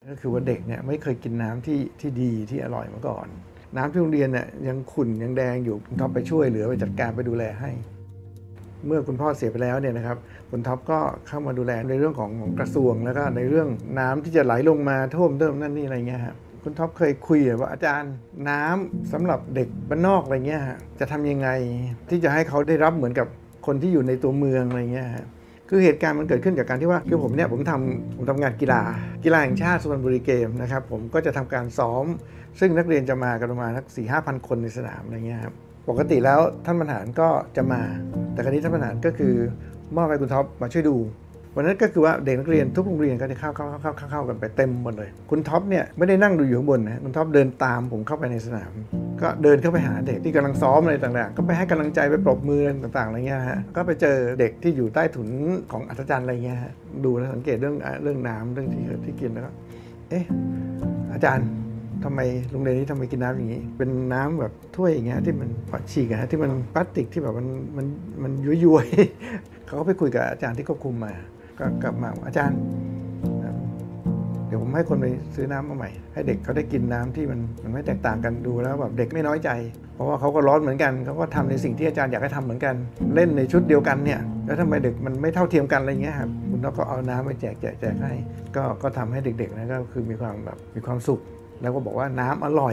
ก็คือว่าเด็กเนี่ยไม่เคยกินน้ำที่ดีที่อร่อยมาก่อนน้ำที่โรงเรียนเนี่ยยังขุ่นยังแดงอยู่คุณท็อปไปช่วยเหลือไปจัดการไปดูแลให้เมื่อคุณพ่อเสียไปแล้วเนี่ยนะครับคุณท็อปก็เข้ามาดูแลในเรื่องของกระทรวงแล้วก็ในเรื่องน้ำที่จะไหลลงมาท่วมเติมนั่นนี่อะไรเงี้ยครับคุณท็อปเคยคุยว่าอาจารย์น้ำสำหรับเด็กบ้านนอกอะไรเงี้ยจะทำยังไงที่จะให้เขาได้รับเหมือนกับคนที่อยู่ในตัวเมืองอะไรเงี้ยคือเหตุการณ์มันเกิดขึ้นจากการที่ว่าคือผมทำงานกีฬาแห่งชาติสุพรรณบุรีเกมนะครับผมก็จะทำการซ้อมซึ่งนักเรียนจะมากันประมาณสัก 4-5,000 คนในสนามอะไรเงี้ยครับปกติแล้วท่านบรรหารก็จะมาแต่คราวนี้ท่านบรรหารก็คือมอบให้คุณท็อปมาช่วยดูวันนั้นก็คือว่าเด็กนักเรียนทุกโรงเรียนก็จะเข้ากันไปเต็มหมดเลยคุณท็อปเนี่ยไม่ได้นั่งดูอยู่ข้างบนนะคุณท็อปเดินตามผมเข้าไปในสนามก็เดินเข้าไปหาเด็กที่กำลังซ้อมอะไรต่างๆก็ไปให้กำลังใจไปปรบมือต่างๆอะไรเงี้ยฮะก็ไปเจอเด็กที่อยู่ใต้ถุนของอัศจรรย์อะไรเงี้ยฮะดูและสังเกตเรื่องน้ำเรื่องที่กินแล้วก็อาจารย์ทำไมโรงเรียนนี้ทำไมกินน้ำอย่างนี้เป็นน้ำแบบถ้วยอย่างเงี้ยที่มันฉีกที่มันพลาสติกที่แบบมันย้วยๆเขาก็ไปคุยกับอาจารย์ที่ควบคุมมาก็กลับมาอาจารย์เดี๋ยวผมให้คนไปซื้อน้ำมาใหม่ให้เด็กเขาได้กินน้ำที่มันไม่แตกต่างกันดูแล้วแบบเด็กไม่น้อยใจเพราะว่าเขาก็ร้อนเหมือนกันเขาก็ทำในสิ่งที่อาจารย์อยากให้ทำเหมือนกันเล่นในชุดเดียวกันเนี่ยแล้วทำไมเด็กมันไม่เท่าเทียมกันอะไรเงี้ยครับคุณก็เอาน้ำไปแจกให้ก็ทำให้เด็กๆนะก็คือมีความสุขแล้วก็บอกว่าน้ำอร่อย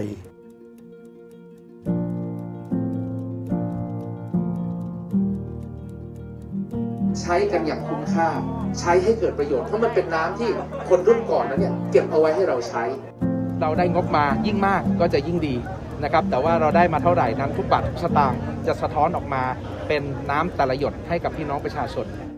ใช้กันอย่างคุ้มค่าใช้ให้เกิดประโยชน์เพราะมันเป็นน้ำที่คนรุ่นก่อนนั้นเนี่ยเก็บเอาไว้ให้เราใช้เราได้งบมายิ่งมากก็จะยิ่งดีนะครับแต่ว่าเราได้มาเท่าไหร่นั้นทุกบาททุกสตางค์จะสะท้อนออกมาเป็นน้ำแต่ละหยดให้กับพี่น้องประชาชน